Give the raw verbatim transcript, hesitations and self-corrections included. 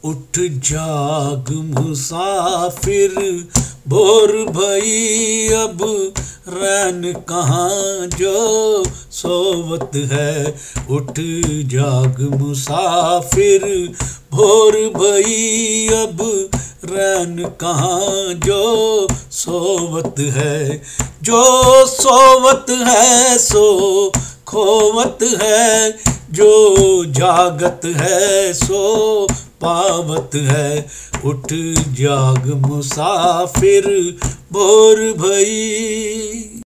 उठ जाग मुसाफिर, भोर भई अब रैन कहाँ जो सोवत है। उठ जाग मुसाफिर, भोर भई अब रैन कहाँ जो सोवत है। जो सोवत है सो खोवत है, जो जागत है सो पावत है। उठ जाग मुसाफिर, भोर भई।